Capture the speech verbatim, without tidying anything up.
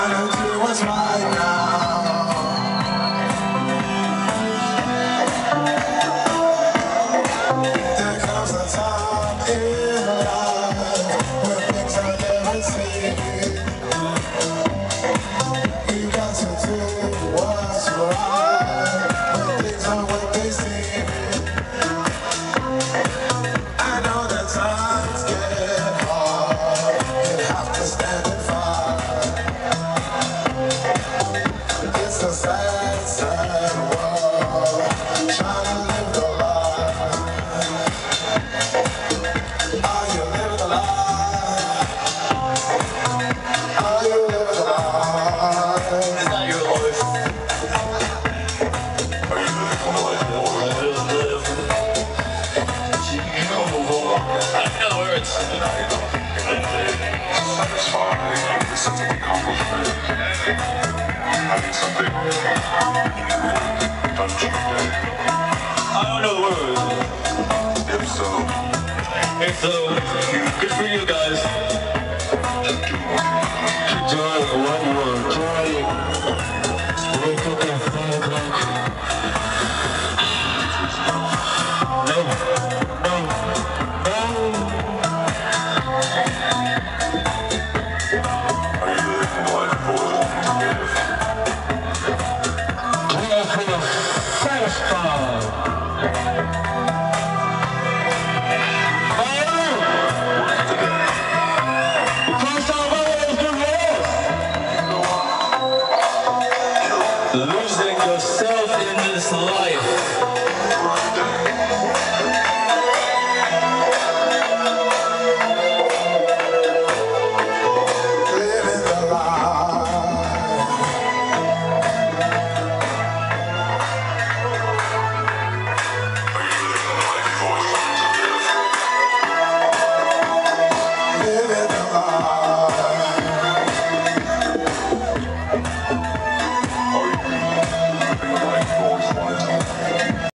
trying to do what's right now. There comes a time in life when things are never seen. You got to do what's right when things aren't what they seem. I know that times get hard, you have to stand and fight. It's a sad, sad world, trying to live the life. Are you living the life? Are you living the life? It's not your life. Are you living the life that we're I live, live. You know the world. I know the words. Satisfying, the sense of accomplishment. Having something done today. I don't know the words. If so, If so, good for you guys. keep doing what you want. Try wake up at five o'clock. No, no, no. Are you living the life for to give? Do you feel satisfied? Losing yourself in this life.